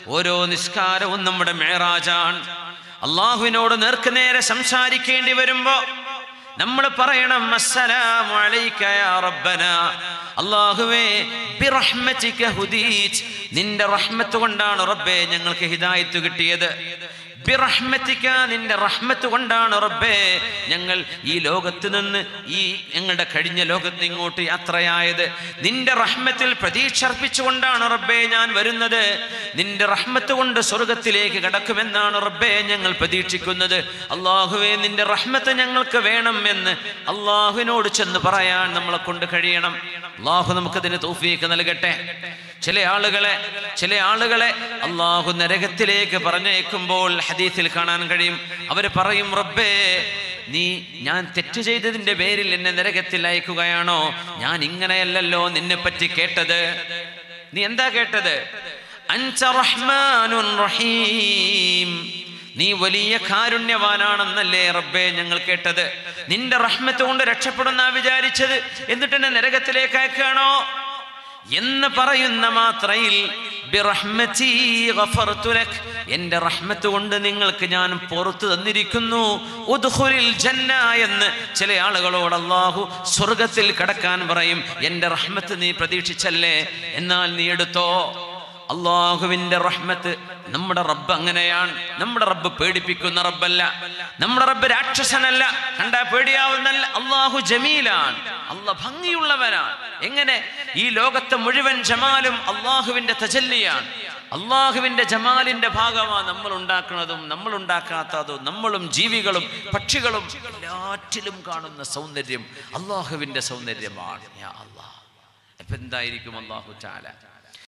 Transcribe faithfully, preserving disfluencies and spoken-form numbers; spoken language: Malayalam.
ഓരോ നിസ്കാരവും നമ്മുടെ മിഅ്റാജാണ്. അല്ലാഹുവിനോട് നേർക്കുനേരെ സംസാരിക്കേണ്ടി വരുമ്പോ നമ്മൾ പറയണം അസ്സലാമു അലൈക യാ റബ്ബന, അല്ലാഹുവേ ബിറഹ്മതിക ഹുദീത്, നിന്റെ റഹ്മത്ത് കൊണ്ടാണ് റബ്ബേ ഞങ്ങൾക്ക് ഹിദായത്ത് കിട്ടിയത്. ബിറഹ്മതിക, നിന്റെ റഹ്മത്ത് കൊണ്ടാണ് റബ്ബേ ഞങ്ങൾ ഈ ലോകത്ത് നിന്ന് ഈ ഞങ്ങളുടെ കഴിഞ്ഞ ലോകത്ത് ഇങ്ങോട്ട് യാത്രയായത്. നിന്റെ റഹ്മത്തിൽ പ്രതീക്ഷ അർപ്പിച്ചുകൊണ്ടാണ് റബ്ബേ ഞാൻ വരുന്നത്. നിന്റെ റഹ്മത്ത് കൊണ്ട് സ്വർഗത്തിലേക്ക് കടക്കുമെന്നാണ് റബ്ബേ ഞങ്ങൾ പ്രതീക്ഷിക്കുന്നത്. അല്ലാഹുവേ നിന്റെ റഹ്മത്ത് ഞങ്ങൾക്ക് വേണം എന്ന് അല്ലാഹുവിനോട് ചെന്ന് പറയാൻ നമ്മളെ കൊണ്ട് കഴിയണം. അല്ലാഹു നമുക്കതിന് തൗഫീഖ് നൽകട്ടെ. ചില ആളുകളെ ചില ആളുകളെ അല്ലാഹു നരകത്തിലേക്ക് പറഞ്ഞേക്കുമ്പോൾ ഹദീസിൽ കാണാൻ കഴിയും. അവർ പറയും, റബ്ബേ നീ ഞാൻ തെറ്റ് ചെയ്തതിന്റെ പേരിൽ എന്നെ നരകത്തിൽ അയക്കുകയാണോ? ഞാൻ ഇങ്ങനെയല്ലല്ലോ നിന്നെ പറ്റി കേട്ടത്. നീ എന്താ കേട്ടത്? അൻത റഹ്മാനുർ റഹീം, നീ വലിയ കാരുണ്യവാനാണെന്നല്ലേ റബ്ബേ ഞങ്ങൾ കേട്ടത്. നിന്റെ റഹ്മത്ത് കൊണ്ട് രക്ഷപ്പെടുന്ന വിചാരിച്ചത്, എന്നിട്ട് എന്നെ നരകത്തിലേക്ക് അയക്കുകയാണോ എന്ന് പറയുന്ന മാത്രയിൽ ബിറഹ്മതി ഗഫർതു ലക്, എന്റെ റഹ്മത്ത് കൊണ്ട് നിങ്ങൾക്ക് ഞാൻ പുറത്തു തന്നിരിക്കുന്നു. ഉദ്ഖുലിൽ ജന്ന എന്ന് ചില ആളുകളോട് അല്ലാഹു സ്വർഗത്തിൽ കടക്കാൻ പറയും. എന്റെ റഹ്മത്ത് നീ പ്രതീക്ഷിച്ചല്ലേ, എന്നാൽ നീ എടുത്തോ. അല്ലാഹുവിന്റെ റഹ്മത്ത്, നമ്മുടെ റബ്ബ് അങ്ങനെയാണ്. നമ്മുടെ റബ്ബ് പേടിപ്പിക്കുന്ന റബ്ബല്ല, നമ്മുടെ റബ്ബ് രാക്ഷസനല്ല, കണ്ടാ പേടിയാവുന്നല്ല. അല്ലാഹു ജമീലാണ്, അല്ലാഹ് ഭംഗിയുള്ളവനാണ്. എങ്ങനെ? ഈ ലോകത്തെ മുഴുവൻ ജമാലും അല്ലാഹുവിന്റെ തജല്ലിയാണ്. അല്ലാഹുവിന്റെ ജമാലിന്റെ ഭാഗമാണ് നമ്മൾ ഉണ്ടാക്കുന്നതും നമ്മൾ ഉണ്ടാക്കാത്തതും. നമ്മളും ജീവികളും പക്ഷികളും എല്ലാറ്റിലും കാണുന്ന സൗന്ദര്യം അല്ലാഹുവിന്റെ സൗന്ദര്യമാണ്. യാ അല്ലാഹ്, അപ്പൊ എന്തായിരിക്കും അല്ലാഹു തആല